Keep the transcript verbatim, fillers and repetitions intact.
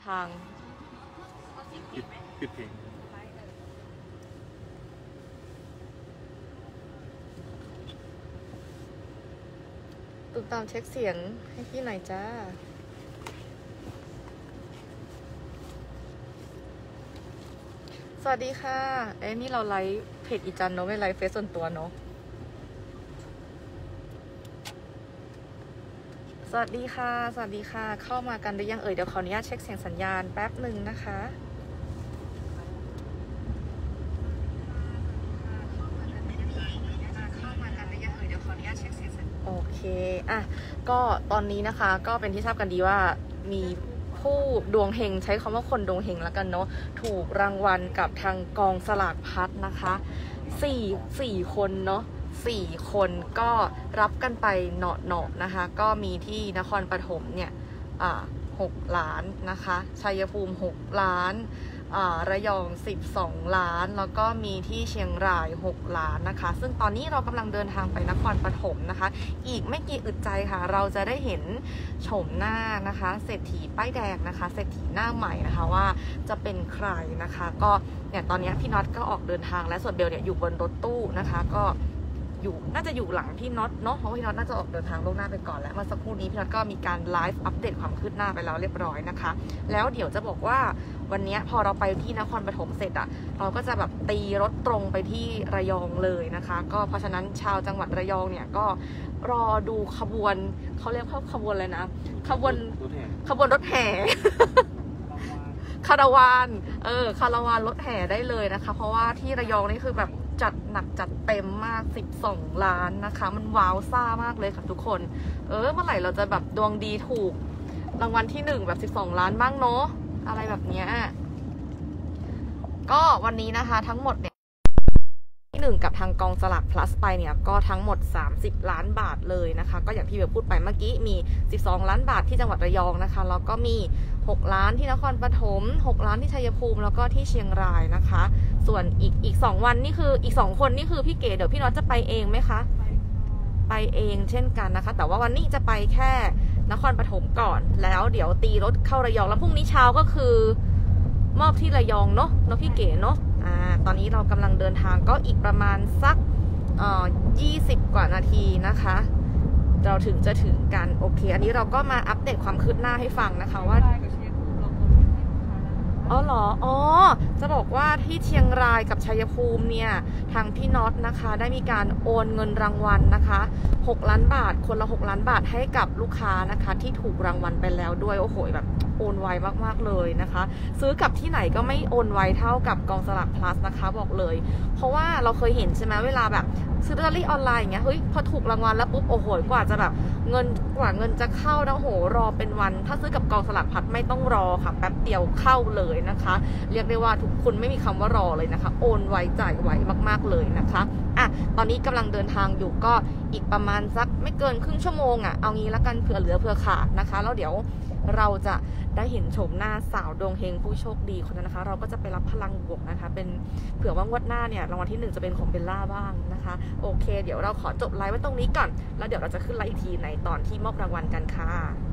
างปิดปิดเพลงตุ่มตามเช็คเสียงให้พี่หน่อยจ้าสวัสดีค่ะเอ้นี่เราไลฟ์เพจอีจันเนาะไม่ไลฟ์เฟซส่วนตัวเนาะสวัสดีค่ะสวัสดีค่ะเข้ามากันหรือยังเอ่ยเดี๋ยวขออนุญาตเช็คเสียงสัญญาณแป๊บหนึ่งนะคะโอเคอ่ะก็ตอนนี้นะคะก็เป็นที่ทราบกันดีว่ามีผู้ดวงเฮงใช้คำว่าคนดวงเฮงแล้วกันเนาะถูกรางวัลกับทางกองสลากพัดนะคะสี่สี่คนเนาะสี่คนก็รับกันไปเนาะเนาะนะคะก็มีที่นครปฐมเนี่ยอ่าหกล้านนะคะชัยภูมิหกล้านอ่าระยองสิบสองล้านแล้วก็มีที่เชียงรายหกล้านนะคะซึ่งตอนนี้เรากำลังเดินทางไปนครปฐมนะคะอีกไม่กี่อึดใจค่ะเราจะได้เห็นโฉมหน้านะคะเศรษฐีป้ายแดงนะคะเศรษฐีหน้าใหม่นะคะว่าจะเป็นใครนะคะก็เนี่ยตอนนี้พี่น็อตก็ออกเดินทางและส่วนเบลเนี่ยอยู่บนรถตู้นะคะก็อยู่น่าจะอยู่หลังพี่น็อตเนาะเพราะพี่น็อตน่าจะออกเดินทางล่วงหน้าไปก่อนแล้วเมื่อสักครู่นี้พี่น็อตก็มีการไลฟ์อัปเดตความคืบหน้าไปแล้วเรียบร้อยนะคะแล้วเดี๋ยวจะบอกว่าวันนี้พอเราไปที่นครปฐมเสร็จอะเราก็จะแบบตีรถตรงไปที่ระยองเลยนะคะก็เพราะฉะนั้นชาวจังหวัดระยองเนี่ยก็รอดูขบวนเขาเรียกว่าขบวนอะไรนะขบวนขบวนรถแห่คาราวานเออคาราวานรถแห่ได้เลยนะคะเพราะว่าที่ระยองนี่คือแบบจัดหนักจัดเต็มมากสิบสองล้านนะคะมันว้าวซ่ามากเลยค่ะทุกคนเออเมื่อไหร่เราจะแบบดวงดีถูกรางวัลที่หนึ่งแบบสิบสองล้านบ้างเนาะอะไรแบบเนี้ยก็วันนี้นะคะทั้งหมดเนี่ยที่หนึ่งกับทางกองสลาก plus ไปเนี่ยก็ทั้งหมดสามสิบล้านบาทเลยนะคะก็อย่างที่เบลพูดไปเมื่อกี้มีสิบสองล้านบาทที่จังหวัดระยองนะคะแล้วก็มีหกล้านที่นครปฐมหกล้านที่ชัยภูมิแล้วก็ที่เชียงรายนะคะส่วนอีกอีกสองวันนี่คืออีกสองคนนี่คือพี่เก๋เดี๋ยวพี่น็อตจะไปเองไหมคะไปเองเช่นกันนะคะแต่ว่าวันนี้จะไปแค่นครปฐมก่อนแล้วเดี๋ยวตีรถเข้าระยองแล้วพรุ่งนี้เช้าก็คือมอบที่ระยองเนาะเนาะพี่เก๋เนาะอ่าตอนนี้เรากำลังเดินทางก็อีกประมาณสักเอ่อยี่สิบกว่านาทีนะคะเราถึงจะถึงกันโอเคอันนี้เราก็มาอัปเดตความคืบหน้าให้ฟังนะคะว่าอ๋อเหรออ๋อจะบอกว่าที่เชียงรายกับชัยภูมิเนี่ยทางพี่น็อตนะคะได้มีการโอนเงินรางวัลนะคะหกล้านบาทคนละหกล้านบาทให้กับลูกค้านะคะที่ถูกรางวัลไปแล้วด้วยโอ้โหแบบโอนไวมากๆเลยนะคะซื้อกับที่ไหนก็ไม่โอนไวเท่ากับกองสลาก plus นะคะบอกเลยเพราะว่าเราเคยเห็นใช่ไหมเวลาแบบซื้อลอตเตอรี่ออนไลน์อย่างเงี้ยเฮ้ยพอถูกรางวัลแล้วปุ๊บโอ้โหกว่าจะแบบเงินกว่าเงินจะเข้านะโอ้โหรอเป็นวันถ้าซื้อกับกองสลาก plus ไม่ต้องรอค่ะแป๊บเดียวเข้าเลยนะคะเรียกได้ว่าทุกคนไม่มีคำว่ารอเลยนะคะโอนไวจ่ายไวมากๆเลยนะคะอ่ะตอนนี้กำลังเดินทางอยู่ก็อีกประมาณสักไม่เกินครึ่งชั่วโมงอ่ะเอางี้ละกันเผื่อเหลือเผื่อขาดนะคะแล้วเดี๋ยวเราจะได้เห็นโฉมหน้าสาวดวงเฮงผู้โชคดีคนนั้นนะคะเราก็จะไปรับพลังบวกนะคะเป็นเผื่อว่างวดหน้าเนี่ยรางวัลที่หนึ่งจะเป็นของเบลล่าบ้างนะคะโอเคเดี๋ยวเราขอจบไลฟ์ไว้ตรงนี้ก่อนแล้วเดี๋ยวเราจะขึ้นไลฟ์อีกทีในตอนที่มอบรางวัลกันค่ะ